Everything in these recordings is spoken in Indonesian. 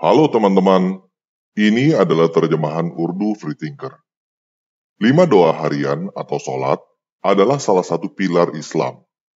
Halo teman-teman, ini adalah terjemahan Urdu Freethinker. 5 doa harian atau sholat adalah salah satu pilar Islam.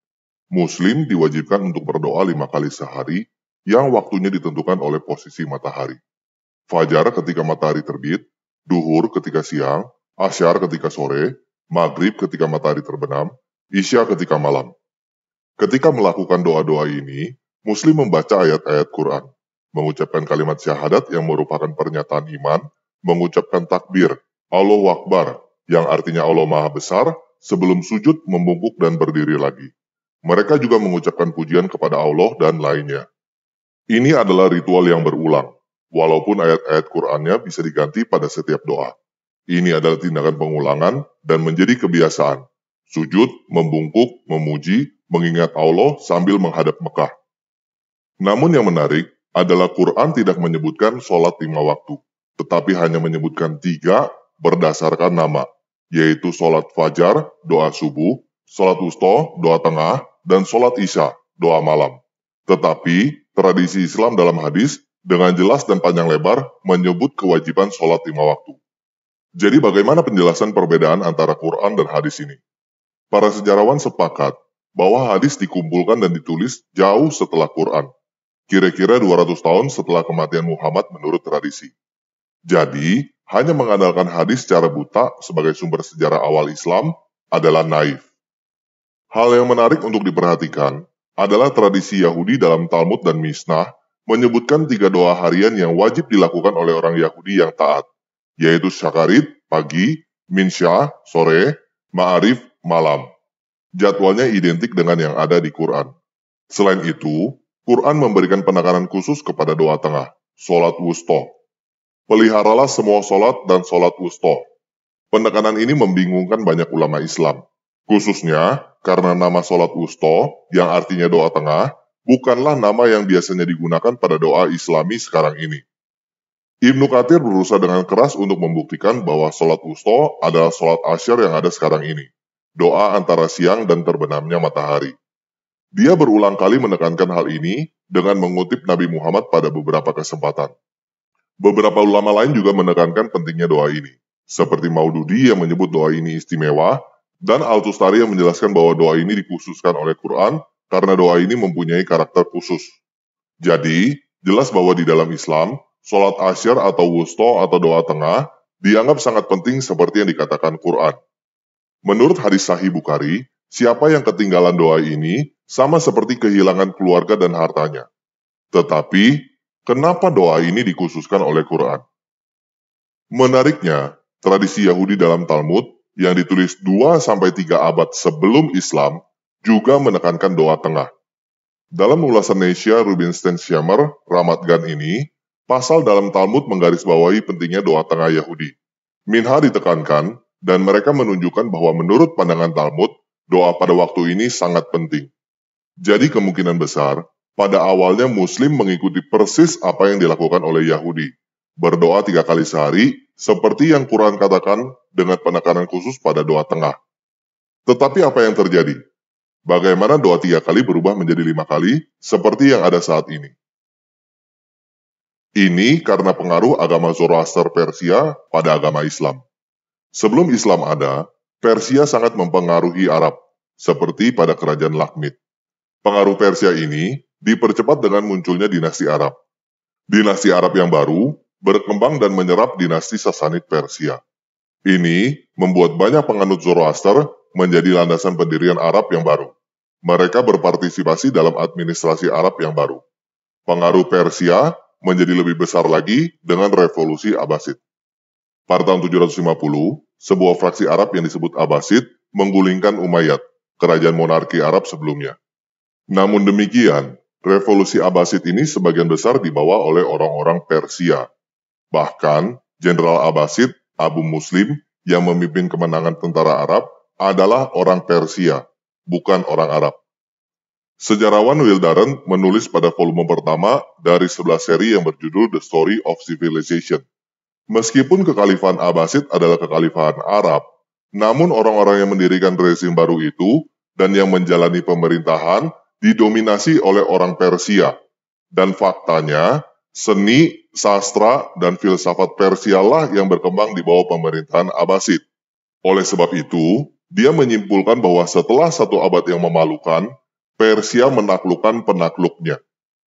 Muslim diwajibkan untuk berdoa 5 kali sehari yang waktunya ditentukan oleh posisi matahari. Fajar ketika matahari terbit, duhur ketika siang, asyar ketika sore, maghrib ketika matahari terbenam, isya ketika malam. Ketika melakukan doa-doa ini, Muslim membaca ayat-ayat Quran, mengucapkan kalimat syahadat yang merupakan pernyataan iman, mengucapkan takbir, Allahu Akbar, yang artinya Allah Maha Besar, sebelum sujud, membungkuk, dan berdiri lagi. Mereka juga mengucapkan pujian kepada Allah dan lainnya. Ini adalah ritual yang berulang, walaupun ayat-ayat Qurannya bisa diganti pada setiap doa. Ini adalah tindakan pengulangan dan menjadi kebiasaan. Sujud, membungkuk, memuji, mengingat Allah sambil menghadap Mekah. Namun yang menarik adalah Quran tidak menyebutkan sholat 5 waktu, tetapi hanya menyebutkan 3 berdasarkan nama, yaitu sholat fajar, doa subuh, sholat wusta, doa tengah, dan sholat isya, doa malam. Tetapi tradisi Islam dalam hadis dengan jelas dan panjang lebar menyebut kewajiban sholat 5 waktu. Jadi bagaimana penjelasan perbedaan antara Quran dan hadis ini? Para sejarawan sepakat bahwa hadis dikumpulkan dan ditulis jauh setelah Quran, kira-kira 200 tahun setelah kematian Muhammad menurut tradisi. Jadi, hanya mengandalkan hadis secara buta sebagai sumber sejarah awal Islam adalah naif. Hal yang menarik untuk diperhatikan adalah tradisi Yahudi dalam Talmud dan Mishnah menyebutkan 3 doa harian yang wajib dilakukan oleh orang Yahudi yang taat, yaitu Syakarit, pagi, Minsyah, sore, Ma'arif, malam. Jadwalnya identik dengan yang ada di Quran. Selain itu, Quran memberikan penekanan khusus kepada doa tengah, sholat wusta. Peliharalah semua sholat dan sholat wusta. Penekanan ini membingungkan banyak ulama Islam, khususnya karena nama sholat wusta, yang artinya doa tengah, bukanlah nama yang biasanya digunakan pada doa Islami sekarang ini. Ibnu Katsir berusaha dengan keras untuk membuktikan bahwa sholat wusta adalah sholat asyar yang ada sekarang ini, doa antara siang dan terbenamnya matahari. Dia berulang kali menekankan hal ini dengan mengutip Nabi Muhammad pada beberapa kesempatan. Beberapa ulama lain juga menekankan pentingnya doa ini, seperti Maududi yang menyebut doa ini istimewa, dan Al-Tustari yang menjelaskan bahwa doa ini dikhususkan oleh Quran karena doa ini mempunyai karakter khusus. Jadi, jelas bahwa di dalam Islam, sholat asyar atau wusta atau doa tengah dianggap sangat penting seperti yang dikatakan Quran. Menurut hadis Sahih Bukhari, siapa yang ketinggalan doa ini sama seperti kehilangan keluarga dan hartanya. Tetapi, kenapa doa ini dikhususkan oleh Quran? Menariknya, tradisi Yahudi dalam Talmud yang ditulis 2-3 abad sebelum Islam juga menekankan doa tengah. Dalam ulasan Nesia Rubinstein Shammer, Ramat Gan ini, pasal dalam Talmud menggarisbawahi pentingnya doa tengah Yahudi. Minha ditekankan, dan mereka menunjukkan bahwa menurut pandangan Talmud, doa pada waktu ini sangat penting. Jadi kemungkinan besar, pada awalnya Muslim mengikuti persis apa yang dilakukan oleh Yahudi. Berdoa 3 kali sehari, seperti yang Quran katakan dengan penekanan khusus pada doa tengah. Tetapi apa yang terjadi? Bagaimana doa 3 kali berubah menjadi 5 kali, seperti yang ada saat ini? Ini karena pengaruh agama Zoroaster Persia pada agama Islam. Sebelum Islam ada, Persia sangat mempengaruhi Arab, seperti pada kerajaan Lakhmid. Pengaruh Persia ini dipercepat dengan munculnya dinasti Arab. Dinasti Arab yang baru berkembang dan menyerap dinasti Sasanid Persia. Ini membuat banyak penganut Zoroaster menjadi landasan pendirian Arab yang baru. Mereka berpartisipasi dalam administrasi Arab yang baru. Pengaruh Persia menjadi lebih besar lagi dengan revolusi Abbasid. Pada tahun 750, sebuah fraksi Arab yang disebut Abbasid menggulingkan Umayyad, kerajaan monarki Arab sebelumnya. Namun demikian, revolusi Abbasid ini sebagian besar dibawa oleh orang-orang Persia. Bahkan, Jenderal Abbasid, Abu Muslim, yang memimpin kemenangan tentara Arab adalah orang Persia, bukan orang Arab. Sejarawan Will Darren menulis pada volume pertama dari 11 seri yang berjudul The Story of Civilization. Meskipun kekhalifahan Abbasid adalah kekhalifahan Arab, namun orang-orang yang mendirikan rezim baru itu dan yang menjalani pemerintahan didominasi oleh orang Persia. Dan faktanya, seni, sastra, dan filsafat Persia lah yang berkembang di bawah pemerintahan Abbasid. Oleh sebab itu, dia menyimpulkan bahwa setelah satu abad yang memalukan, Persia menaklukkan penakluknya.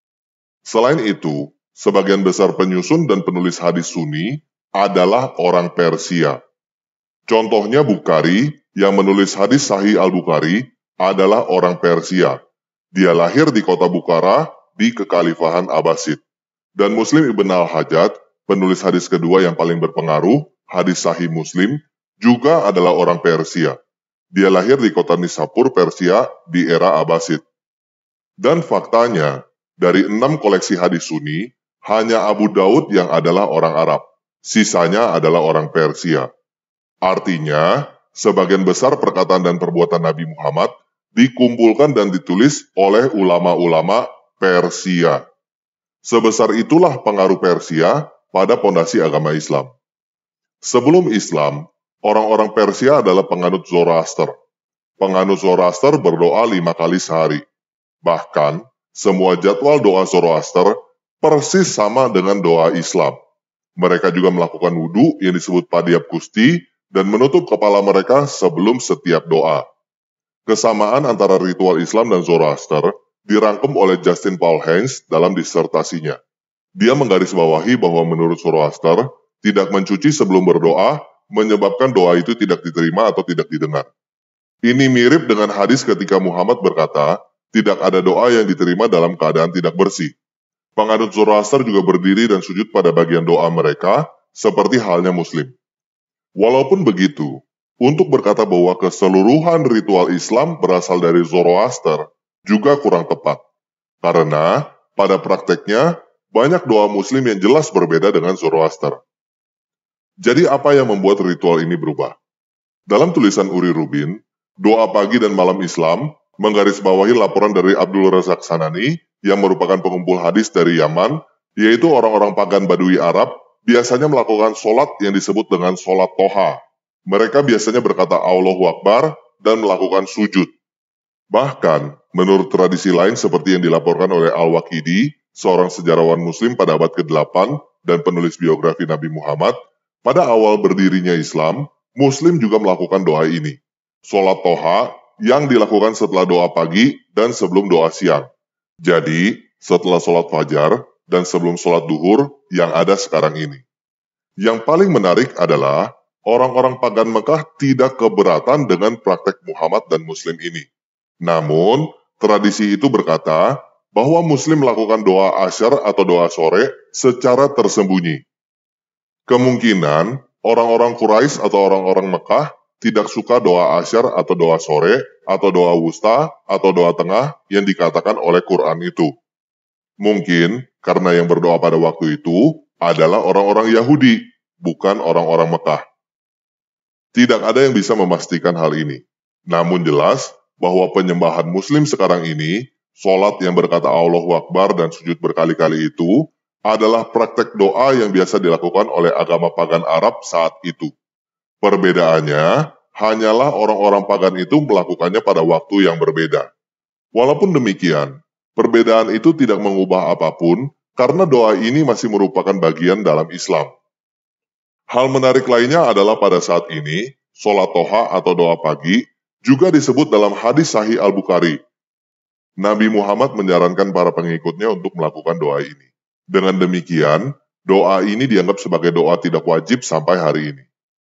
Selain itu, sebagian besar penyusun dan penulis hadis Sunni adalah orang Persia. Contohnya Bukhari, yang menulis hadis Sahih Al-Bukhari, adalah orang Persia. Dia lahir di kota Bukhara di Kekhalifahan Abbasid. Dan Muslim Ibn al-Hajjaj, penulis hadis kedua yang paling berpengaruh, hadis Sahih Muslim, juga adalah orang Persia. Dia lahir di kota Nisapur, Persia, di era Abbasid. Dan faktanya, dari 6 koleksi hadis Sunni, hanya Abu Daud yang adalah orang Arab. Sisanya adalah orang Persia. Artinya, sebagian besar perkataan dan perbuatan Nabi Muhammad dikumpulkan dan ditulis oleh ulama-ulama Persia. Sebesar itulah pengaruh Persia pada pondasi agama Islam. Sebelum Islam, orang-orang Persia adalah penganut Zoroaster. Penganut Zoroaster berdoa 5 kali sehari. Bahkan, semua jadwal doa Zoroaster persis sama dengan doa Islam. Mereka juga melakukan wudhu yang disebut Padiab Kusti dan menutup kepala mereka sebelum setiap doa. Kesamaan antara ritual Islam dan Zoroaster dirangkum oleh Justin Paul Haynes dalam disertasinya. Dia menggarisbawahi bahwa menurut Zoroaster, tidak mencuci sebelum berdoa menyebabkan doa itu tidak diterima atau tidak didengar. Ini mirip dengan hadis ketika Muhammad berkata, tidak ada doa yang diterima dalam keadaan tidak bersih. Penganut Zoroaster juga berdiri dan sujud pada bagian doa mereka, seperti halnya Muslim. Walaupun begitu, untuk berkata bahwa keseluruhan ritual Islam berasal dari Zoroaster juga kurang tepat. Karena pada prakteknya, banyak doa Muslim yang jelas berbeda dengan Zoroaster. Jadi apa yang membuat ritual ini berubah? Dalam tulisan Uri Rubin, Doa Pagi dan Malam Islam menggarisbawahi laporan dari Abdul Razak Sanani yang merupakan pengumpul hadis dari Yaman, yaitu orang-orang pagan Badui Arab, biasanya melakukan sholat yang disebut dengan sholat toha. Mereka biasanya berkata Allahu Akbar dan melakukan sujud. Bahkan, menurut tradisi lain seperti yang dilaporkan oleh Al-Waqidi, seorang sejarawan Muslim pada abad ke-8 dan penulis biografi Nabi Muhammad, pada awal berdirinya Islam, Muslim juga melakukan doa ini. Sholat toha yang dilakukan setelah doa pagi dan sebelum doa siang. Jadi, setelah sholat fajar dan sebelum sholat duhur yang ada sekarang ini. Yang paling menarik adalah orang-orang pagan Mekah tidak keberatan dengan praktek Muhammad dan Muslim ini. Namun, tradisi itu berkata bahwa Muslim melakukan doa asyar atau doa sore secara tersembunyi. Kemungkinan orang-orang Quraisy atau orang-orang Mekah tidak suka doa asyar atau doa sore atau doa wusta atau doa tengah yang dikatakan oleh Quran itu. Mungkin karena yang berdoa pada waktu itu adalah orang-orang Yahudi, bukan orang-orang Mekah. Tidak ada yang bisa memastikan hal ini. Namun jelas bahwa penyembahan Muslim sekarang ini, sholat yang berkata Allahu Akbar dan sujud berkali-kali itu, adalah praktek doa yang biasa dilakukan oleh agama pagan Arab saat itu. Perbedaannya, hanyalah orang-orang pagan itu melakukannya pada waktu yang berbeda. Walaupun demikian, perbedaan itu tidak mengubah apapun karena doa ini masih merupakan bagian dalam Islam. Hal menarik lainnya adalah pada saat ini, sholat toha atau doa pagi juga disebut dalam hadis Sahih Al-Bukhari. Nabi Muhammad menyarankan para pengikutnya untuk melakukan doa ini. Dengan demikian, doa ini dianggap sebagai doa tidak wajib sampai hari ini.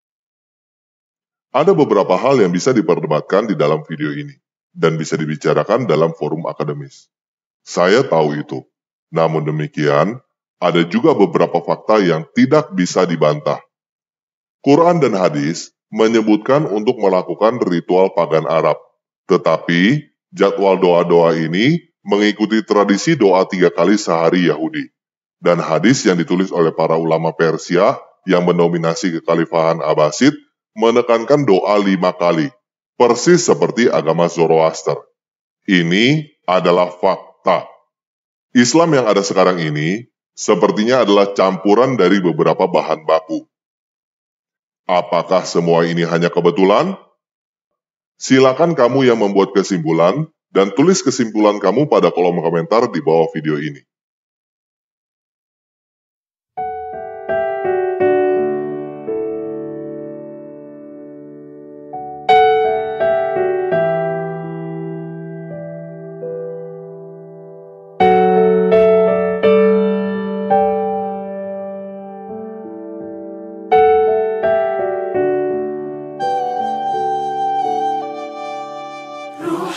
Ada beberapa hal yang bisa diperdebatkan di dalam video ini, dan bisa dibicarakan dalam forum akademis. Saya tahu itu. Namun demikian, ada juga beberapa fakta yang tidak bisa dibantah. Quran dan hadis menyebutkan untuk melakukan ritual pagan Arab. Tetapi, jadwal doa-doa ini mengikuti tradisi doa 3 kali sehari Yahudi. Dan hadis yang ditulis oleh para ulama Persia yang mendominasi kekhalifahan Abbasid menekankan doa 5 kali, persis seperti agama Zoroaster. Ini adalah fakta. Islam yang ada sekarang ini sepertinya adalah campuran dari beberapa bahan baku. Apakah semua ini hanya kebetulan? Silakan kamu yang membuat kesimpulan dan tulis kesimpulan kamu pada kolom komentar di bawah video ini.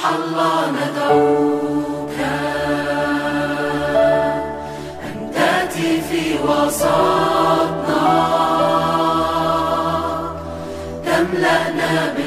الله ندعوك أن تأتي في وسطنا تملأنا